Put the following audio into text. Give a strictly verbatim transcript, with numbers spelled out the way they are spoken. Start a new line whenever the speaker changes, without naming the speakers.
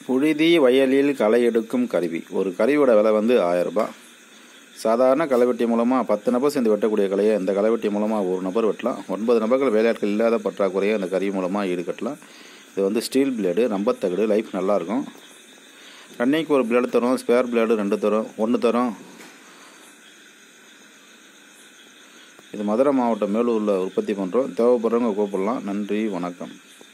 புழுதி வயலில் களை எடுக்கும் கருவி. ஒரு கருவியோட விலை வந்து ஆயிரம் ரூபாய். சாதாரண களைவெட்டி மூலமாக பத்து நபர் சேர்ந்து வெட்டக்கூடிய கலையை இந்த களைவெட்டி மூலமாக ஒரு நபர் வெட்டலாம். ஒன்பது நபர்கள் வேலையாட்கள் இல்லாத பற்றாக்குறையை அந்த கருவி மூலமாக ஈடுகட்டலாம். இது வந்து ஸ்டீல் பிளேடு, நம்பத்தகடு, லைஃப் நல்லாயிருக்கும். ரன்னிங்க்கு ஒரு பிளேடு தரும், ஸ்பேர் பிளேடு ரெண்டு தரும், ஒன்று தரும். இது மதுரை மாவட்டம் மேலூரில் உற்பத்தி பண்ணுறோம். தேவைப்படுறவங்க கூப்பிடலாம். நன்றி, வணக்கம்.